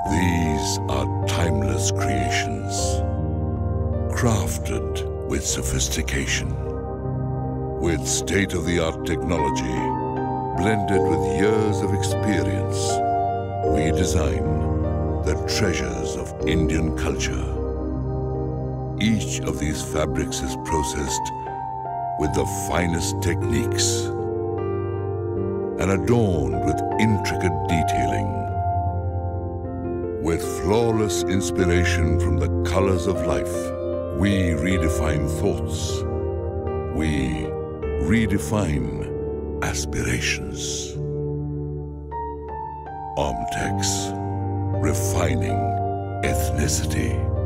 These are timeless creations, crafted with sophistication, with state-of-the-art technology, blended with years of experience. We design the treasures of Indian culture. Each of these fabrics is processed with the finest techniques and adorned with intricate detailing. With flawless inspiration from the colors of life, we redefine thoughts. We redefine aspirations. Omtex, refining ethnicity.